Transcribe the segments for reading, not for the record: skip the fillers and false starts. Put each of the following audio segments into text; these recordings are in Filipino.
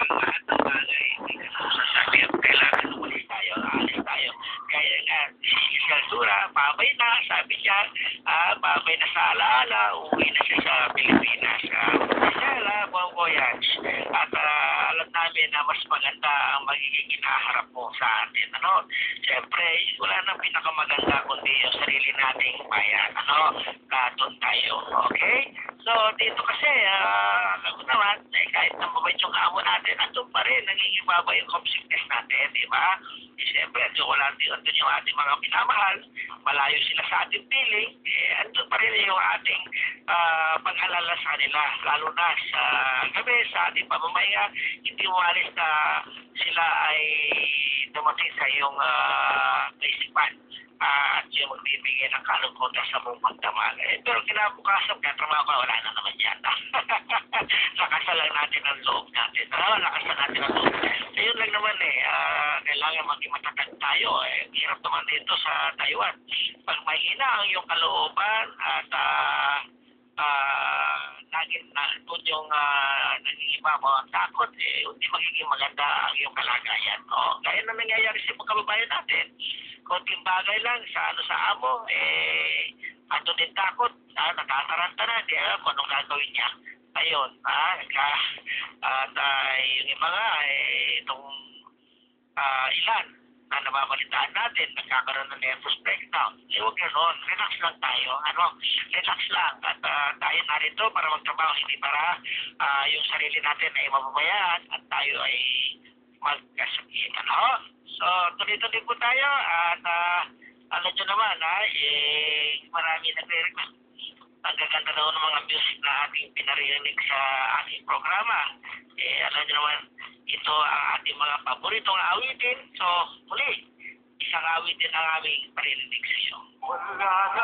lahat ng bagay, hindi ka na masasabi at kailangan umalis tayo, aalis tayo. Kaya nga, si Isadora, babay na, sabi niya, babay na sa alaala, uwi na siya sa Pilipinas. Masala, buong voyage. At alam namin na mas maganda ang magiging inaharap mo sa atin. Ano? Siyempre, wala nang pinakamaganda kundi yung sarili nating bayan. Ano? Doon tayo. Okay? So, dito kasi, alam mo naman, kahit na mabait yung amo natin, andun pa rin, nangingibaba yung homesickness natin, di ba? Siyempre, andun yung ating mga minamahal, malayo sila sa ating piling, andun pa rin yung ating pag-alala sa nila, lalo na sa gabi, sa ating pamamahinga, hindi mawalis na sila ay dumating sa iyong kaisipan at yung magbibigay ng kalungkutan sa mong magdamag. Pero kinabukasan, kaya trabaho ka, wala na naman yan. Lakasan lang natin ang loob natin. Lakasan natin ang loob. Ayun lang naman kailangan maging matatag tayo. Hirap naman dito sa Taiwan. Pag mahina ang iyong kalooban at doon yung naging iba mo ang takot, hindi magiging maganda ang iyong kalagayan. Kaya na nangyayari sa mga kababayan natin. Konting bagay lang sa amo, ato din takot, nakataranta na, di alam kung anong gagawin niya. Ayun, at yung iba nga, itong ilan na nababalitaan natin, nagkakaroon ng nervous breakdown. Huwag gano'n, relax lang tayo, relax lang. At tayo narito para magtrabaho, hindi para yung sarili natin ay mababayaan at tayo ay magkasakit. So, tuloy-tuloy po tayo at alam nyo naman, marami nagre-request. Ang gaganda daw ng mga music na ating pinarinig sa ating programa. Alam nyo naman, ito ang ating mga paboritong awitin. So, muli, isang awitin ang aming parinig sa iyo. Wala na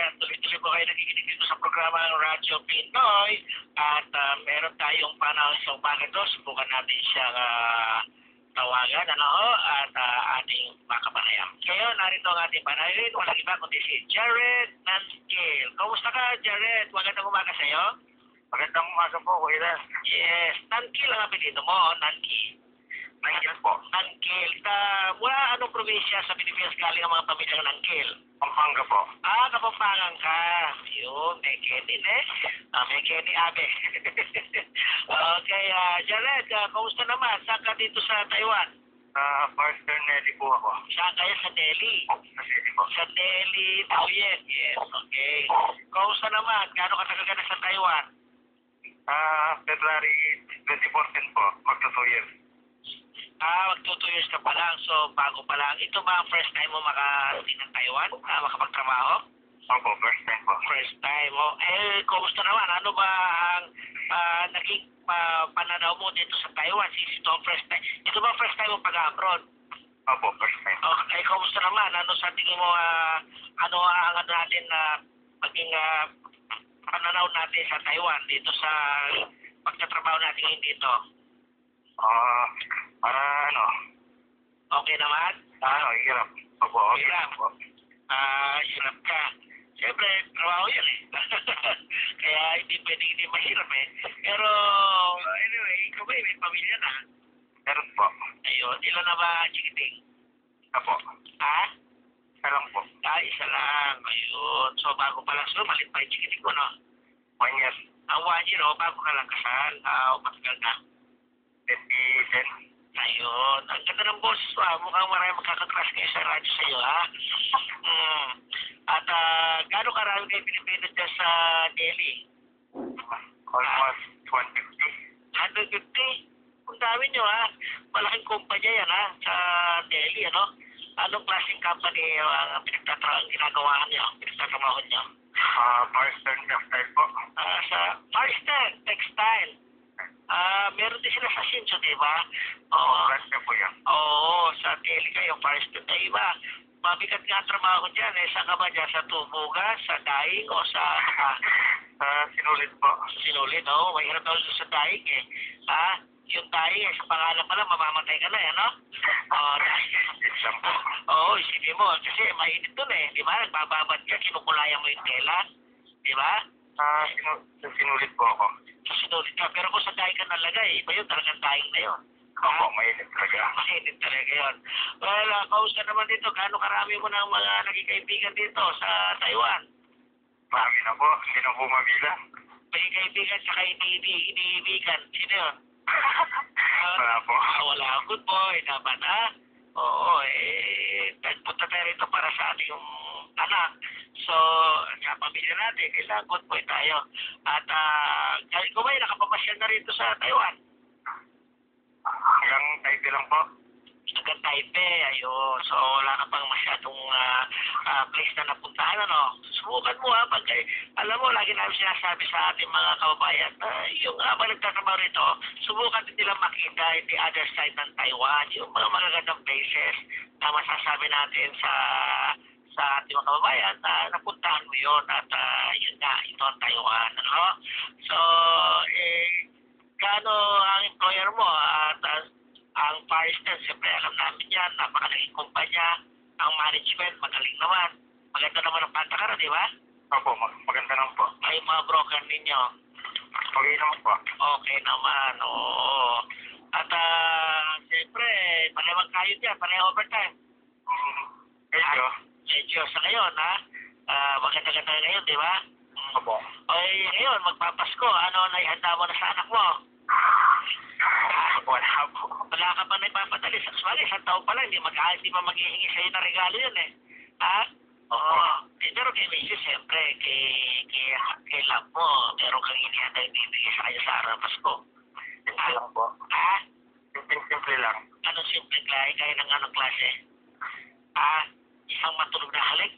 tuloy-tuloy po kayo nakikinig dito sa programa ng Radyo Pinoy at meron tayong panahon sa umaga to. Subukan natin siyang tawagan at ating makapanayam. Kaya narito ang ating panayam. Walang iba kundi si Jared Nanskil. Kamusta ka, Jared? Magandang umaga sa iyo. Magandang umaga po, Kuya. Yes, Nanskil ang apelido mo, Nanki. Nanggil po. Nanggil. Mula anong probinsya sa Pilipinas galing ang mga pamilyang Nanggil? Pampanga po. Kapampangan ka. Yun, may Kenny may Kenny Abe. Okay, Jared, kamusta naman? Saan ka dito sa Taiwan? Pastor Nelly po ako. Saan kayo sa Delhi? Sa city po. Sa Delhi, Taoyuan. Yes, okay. Kamusta naman? Gaano katagal ka na sa Taiwan? February 2014 po. Magto 2 years. Magto 2 years ka pa lang. So, bago pa lang. Ito ba ang first time mo makarating ng Taiwan? Makapagtrabaho? Opo, first time po. First time. Kumusta naman? Ano ba ang naging pananaw mo dito sa Taiwan? Since ito ang first time. Ito ba first time mo pag-abroad? Opo, first time. Okay, kumusta naman? Ano sa tingin mo, ano ang natin maging pananaw natin sa Taiwan dito sa pagtatrabaho natin ngayon dito? Para Okay naman? hirap. Opo, okay Hirap. po. Hirap ka. Siyempre, trabaho yan eh. Kaya hindi pwedeng hindi mahirap eh. Pero, anyway, ikaw ba may pamilya na? Meron po. Ayun, ilan na ba chikiting? Opo. Isa lang po. Isa lang. Ayun. So, bago pa lang. So, malit pa yung chikiting ko, no? 1 year. 1 year, bago ka lang kasal. Matagal na. 2010. Ayun. Ang ganda ng boses mo, mukhang marami magkakakrush kayo sa radyo sa'yo, ha? At gaano karami kayo Pilipino dyan sa Delhi? Almost 150. 150? Ang dami nyo, ha? Malaking kumpanya yan, ha? Sa Delhi, ano? Anong klaseng company ang ginagawa nyo? Pinagtatrabaho nyo? Firestern Textile po. Sa Firestern Textile. Meron din sila sa Shinzo, di ba? Brand niya po yan. Oo, sa Delhi kayo, Firestern na iba. Mabigat nga ang trabaho dyan, eh. Saan ka ba dyan? Sa tubuga, sa daing, o sa... Sinulit po. Sinulit, oo. Mahirap daw sa daing, eh. Yung daing, sa pangalan pa lang, mamamatay ka na, ano? Exam po. Oo, isipin mo. Kasi mainit dun, eh. Di ba? Nagbababad ka, kinukulayan mo yung tela. Di ba? Sinulit po ako. Sinulit ka. Pero kung sa daing ka nalagay, iba yun, talagang daing na yun. Opo, mainit talaga. Mainit talaga yun. Well, kausa naman dito, gaano karami mo ng mga naging kaibigan dito sa Taiwan? Marami na po. Hindi na po mabilang. May kaibigan tsaka iniibigan. Sino yun? Wala po. Wala. Good boy naman, ha? Oo, nagpunta tayo rito para sa ating anak. So, sa pamilya natin, kailangan good boy tayo. At kahit ko ba, nakapamasyal na rito sa Taiwan? Hanggang Taipei lang po. Hanggang Taipei, ayun. So, wala ka pang masyadong place na napuntahan, ano? Subukan mo, ha? Alam mo, lagi namin sinasabi sa ating mga kababayan, yung habang nagtatrabaho rito, subukan din nila makita the other side ng Taiwan, yung mga magagandang places na masasabi natin sa ating mga kababayan na napuntahan mo yun at yun nga, ito ang Taiwan, ano? So, gaano ang employer mo at ang Firestern, siyempre alam namin yan, napakalaking kumpanya, ang management, magaling naman. Maganda naman ang patakaran, di ba? Opo, maganda naman po. Ay, mga broker ninyo. Okay naman po. Okay naman, oo. At siyempre, palewag kayo dyan, pareho overtime. Medyo. Medyo sa ngayon, ha? Maganda-ganda ngayon, di ba? Opo. Okay, ngayon, magpapasko. Ano na ihanda mo na sa anak mo? Wala po. Wala ka pa na ipapadali. Actually, isang taon pa lang, hindi pa maghihingi sa'yo ng regalo yun, eh. Ha? Oo. Pero kay Macy's, siyempre, kay love mo, meron kang inihanda yung bibigay sa kanya sa araw ng Pasko. Simple lang po. Ha? Simple lang. Anong simple klase? Kaya ng anong klase? Isang matulog na halik?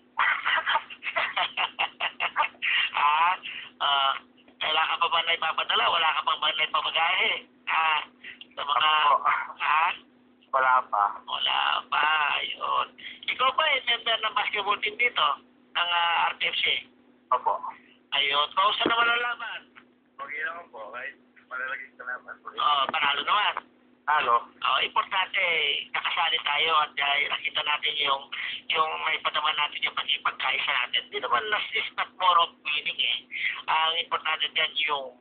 Kailangan ka pa ba na ipapadala? Wala ka pa ba na ipamagahe? Sa mga... Wala pa. Wala pa. Ayun. Ikaw ba member ng basketball team dito? Ng RTFC? Opo. Ayun. Kausa naman ang laban. Okay naman po. Kahit malalagay sa laban. Panalo naman. Halo. Importante, nakasali tayo at nakita natin yung may padaman natin yung pagkaisa natin. Hindi naman is not more of winning eh. Ang importante dyan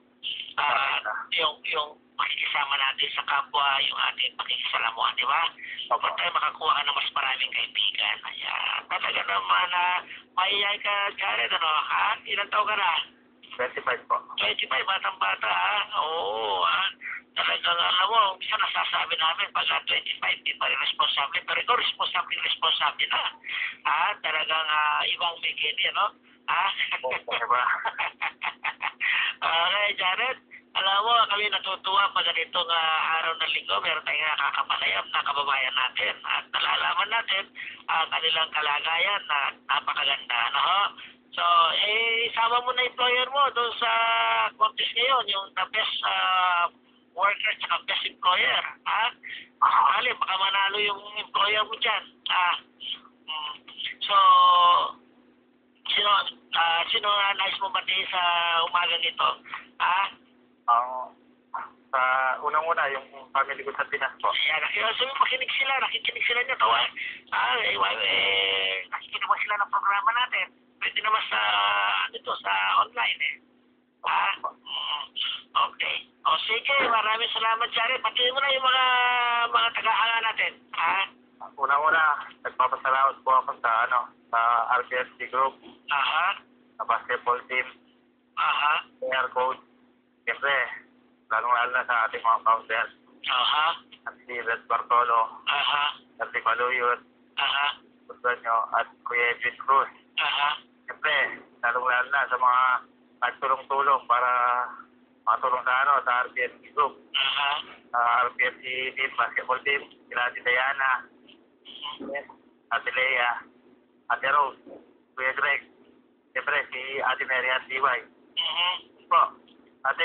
yung pakikisama natin sa kapwa, yung ating pakikisalamuhan, di ba? Huwag tayo makakuha ka ng mas maraming kaibigan. Ayan. Talaga naman na maiyay ka, Jared, ano? Ha? Ilan taon ka na? 25 po. 25, batang-bata, ha? Oo, ha? Talagang, alam mo, isa nasasabi namin, pag 25, di pa rin responsable, pero ikaw responsable na. Ha? Talagang ibang bikini, no? Ha? Diba? Okay, Jared, alam mo, kami natutuwa pag ganitong araw ng linggo, meron tayong nakakapanayam na kababayan natin at nalalaman natin ang kanilang kalagayan na napakaganda, no? So, isama mo na employer mo doon sa contest ngayon, yung the best worker at best employer, ha? Kali, baka manalo yung employer mo dyan, ha? So, sino nais mo batiin sa umagang ito, ha? Sa unang-una, yung family ko sa Pinas po. Ayan, sabi makinig sila nyo, tawa. Nakikinig mo sila ng programa natin. Pwede naman sa online eh. Ha? Okay. O sige, maraming salamat, Jared. Patingin mo na yung mga taga-hanga natin. Ha? Unang-una, nagpapasalamat po ako sa RPSC group, Aha. sa basketball team, Aha. player coach. Siyempre, lalong-lalo na sa ating mga founders. Aha. At si Red Bartolo, Aha. at si Baluyot, Aha. gusto nyo, at Kuya Edwin Cruz. Aha. Siyempre, lalong-lalo na sa mga nagtulong-tulong para matulong sa RPSC group, Aha. sa RPSC team, basketball team, sila si Diana, Ate Lea, Ate Rose, Kuya Greg, siyempre si Ate Mary at Diway. Po, ate,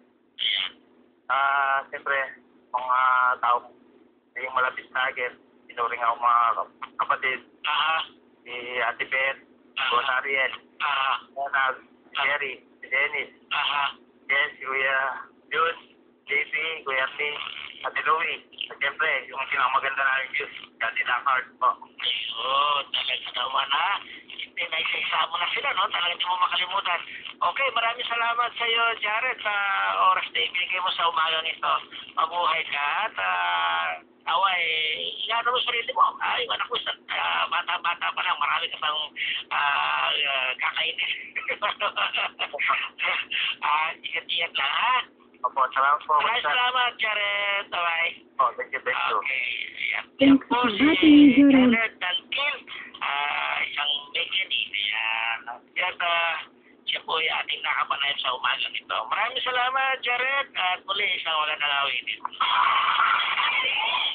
siyempre, mga tao yung malapit sa akin, sinuring ako mga kapatid, Aha. si Ate Beth, Bon Ariel, Aha. Ronald, si Jerry, si Dennis, Aha. si Kuya Jun, JP, Kuya Arnie, Ate Louie, at siyempre, yung pinakamaganda namin Diyos, Ate Dakard po. Ayun, talaga naman ha. Hindi na isa-isa mo na sila, no? Talaga hindi mo makalimutan. Okay, maraming salamat sa iyo, Jared, sa oras na ibigay mo sa umagang ito. Mabuhay ka at ingatan mo sarili mo. Yung anak mo, bata-bata pa lang, marami ka pang kakainin. Ingat-ingat lang, ha? Opo, salamat po. Maraming salamat, Jared. Bye-bye. Oh, thank you. Okay. Ayan. Thanks Po for si batting, Jared. Jared Daltil, isang bikini. Ayan. At siya po ay ating nakapanayam sa umagang ito. Maraming salamat, Jared. At muli, isang magandang awit.